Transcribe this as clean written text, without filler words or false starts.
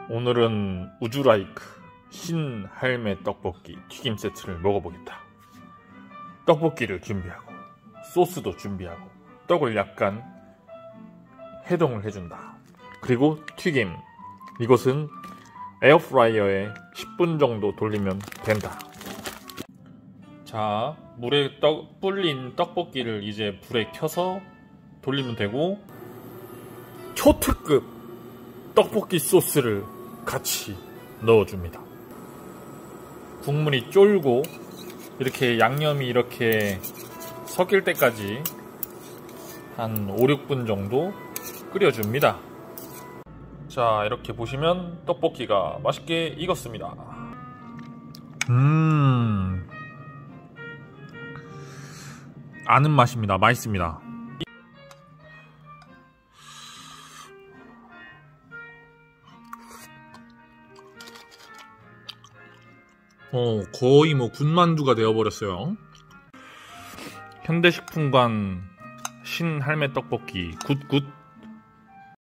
오늘은 우주라이크 신할매 떡볶이 튀김 세트를 먹어보겠다. 떡볶이를 준비하고 소스도 준비하고 떡을 약간 해동을 해준다. 그리고 튀김, 이것은 에어프라이어에 10분 정도 돌리면 된다. 자, 물에 불린 떡볶이를 이제 불에 켜서 돌리면 되고, 초특급 떡볶이 소스를 같이 넣어줍니다. 국물이 쫄고 이렇게 양념이 이렇게 섞일 때까지 한 5-6분 정도 끓여줍니다. 자, 이렇게 보시면 떡볶이가 맛있게 익었습니다. 아는 맛입니다. 맛있습니다. 거의 군만두가 되어버렸어요. 현대식품관 신할매 떡볶이 굿굿.